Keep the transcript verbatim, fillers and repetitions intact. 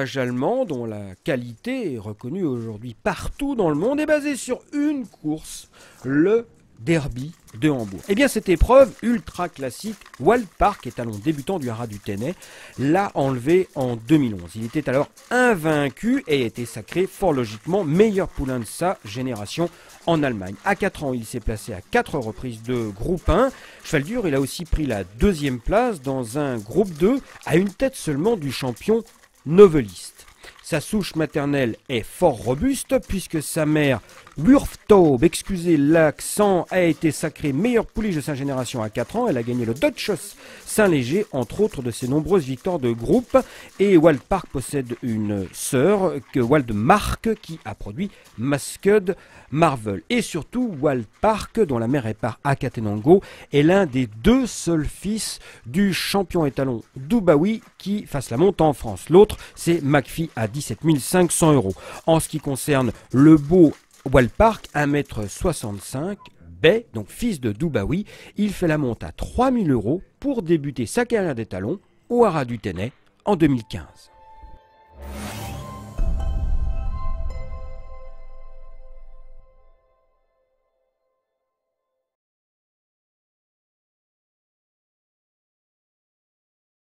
élevage allemand dont la qualité est reconnue aujourd'hui partout dans le monde est basée sur une course, le Derby de Hambourg. Eh bien cette épreuve ultra classique, Waldpark, étalon débutant du Haras du Tenay, l'a enlevé en deux mille onze. Il était alors invaincu et a été sacré fort logiquement meilleur poulain de sa génération en Allemagne. À quatre ans, il s'est placé à quatre reprises de groupe un. Cheval dur, il a aussi pris la deuxième place dans un groupe deux à une tête seulement du champion Noveliste. Sa souche maternelle est fort robuste puisque sa mère, Wurftaube, excusez l'accent, a été sacrée meilleure pouliche de sa génération à quatre ans. Elle a gagné le Deutsches Saint-Léger, entre autres de ses nombreuses victoires de groupe. Et Waldpark possède une sœur, que Waldmark, qui a produit Masked Marvel. Et surtout, Waldpark, dont la mère est par Akatenango, est l'un des deux seuls fils du champion étalon Dubawi qui fasse la monte en France. L'autre, c'est McPhee à dix-sept mille cinq cents euros. En ce qui concerne le beau Waldpark, un mètre soixante-cinq, Bay, donc fils de Dubawi, il fait la monte à trois mille euros pour débuter sa carrière d'étalon au Haras du Tenay en deux mille quinze.